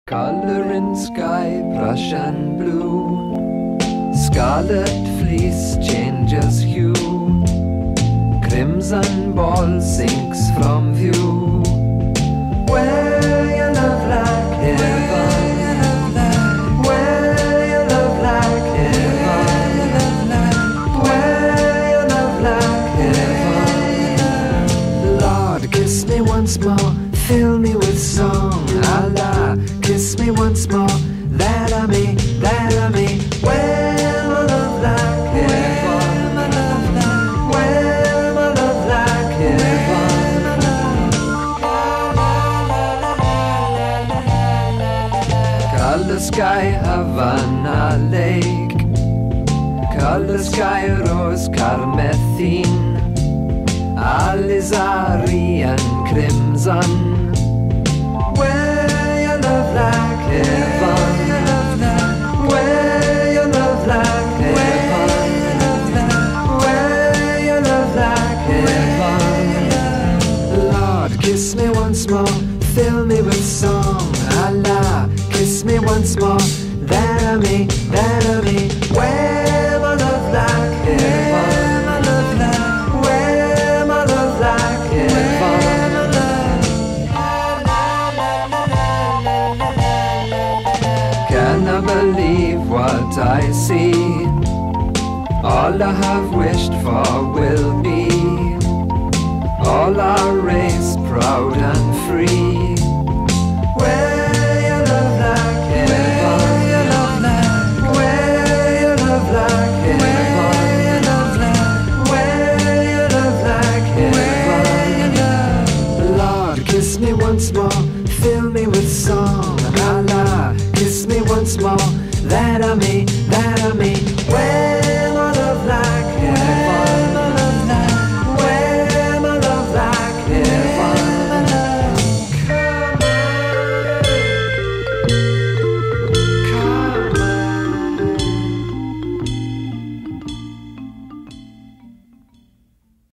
Color in sky, Prussian blue, scarlet fleece changes hue, crimson ball sinks from view. Where your love like heaven, where your love like heaven, where your love like heaven. Lord, kiss me once more, fill me with song. Allah, kiss me once more, that I may, where my love like heaven, where my love like heaven. Color sky, Havana lake, color sky, rose carmethine, alizari and crimson. Where your love like heaven, where your love like heaven, where your love like heaven. Lord, kiss me once more, fill me with song. Allah, kiss me once more, that I may, where my love like heaven, where my love like heaven. Can I believe what I see? All I have wished for will be, all our race proud and free. Where your love like heaven, where your love like heaven, where your love like heaven. Lord, kiss me once more, fill me with song. Allah, kiss me once more,